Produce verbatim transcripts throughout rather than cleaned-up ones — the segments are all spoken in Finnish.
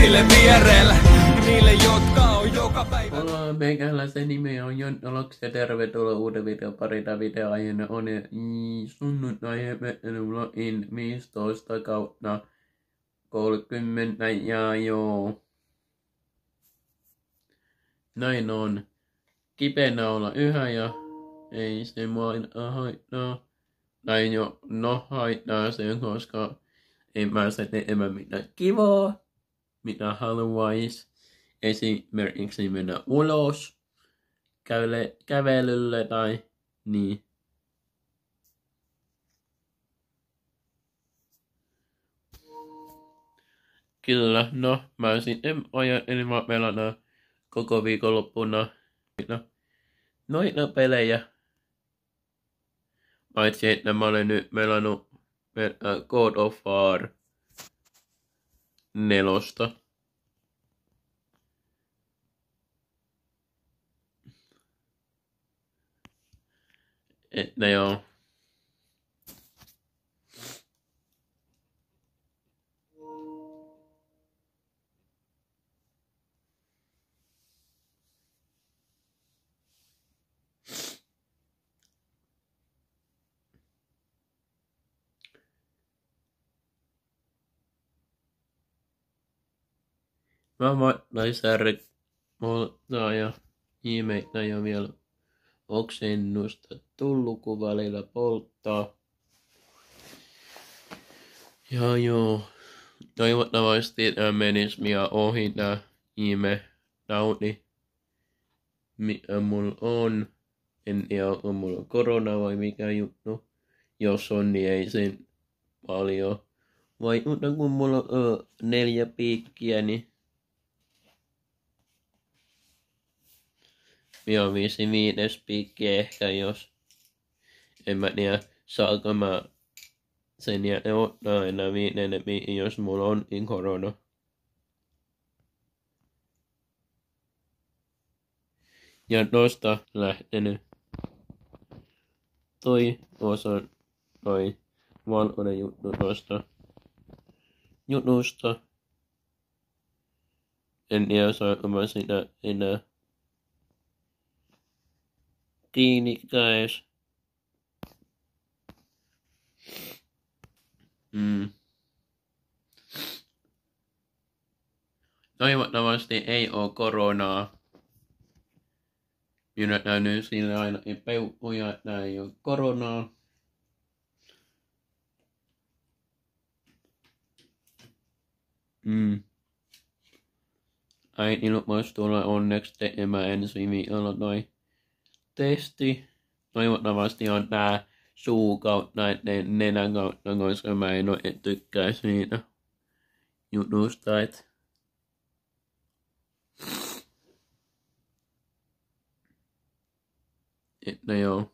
sille vierellä. Niille, jotka on joka päivä. Hola, meikäläisen nimi on Jontto Loks ja tervetuloa uuden videon parita. Videoaiheena on sunnuntai vlogin viisitoista kautta kolmekymmentä ja joo. Näin on. Kipeänä olla yhä ja ei se mua haittaa. Näin jo, no haittaa sen, koska en pääse tekemään mitään kivaa, mitä haluais. Esimerkiksi mennä ulos, kävele, kävelylle tai niin. Kyllä, no mä sitten ajattelin vaan pelata koko viikonloppuna noita pelejä. Paitsi että mä olen nyt pelannut God of War nelosta. Että joo. Mä vaattain särk polttaa ja ihmeitä ja vielä oksennusta tullut, kun välillä polttaa. Ja joo, toivottavasti tää menis vielä ohi tää ihme tauti, mikä mulla on. En tiedä, onko mulla korona vai mikä juttu. Jos on, niin ei sen paljon vaikuta, kun mulla on neljä piikkiä, niin minä on viisi viides piikki ehkä, jos en mä tiedä, saanko mä sen jälkeen ottaa enää viidennen piikki, jos mulla on niin korona. Ja tosta lähtenyt toi osa, toi valkoinen juttu tosta jutusta. En tiedä, saanko mä sitä enää kiinni käes. Mm. Toivottavasti ei oo koronaa. Minä näynyt siinä ainakin peukkuja, että ei oo koronaa. Mm. Äiti lupasi tulla onneksi tekemään ensi viikolla toi testi. Toivottavasti on tää suu kautta, ettei nenän kautta, koska mä en oikein tykkää siitä jutusta, et että joo.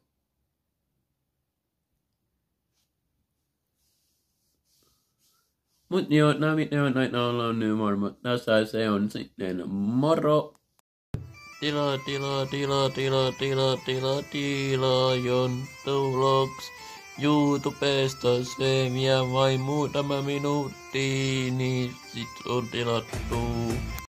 Mut joo, nää videot näitä ollaan nyt varmaan. Tässä se on sitten moro! Tila, tila, tila, tila, tila, tila, tila, Jontto Vlogs. YouTubesta se vie vain muutama minuutti, niin sit on tilattu.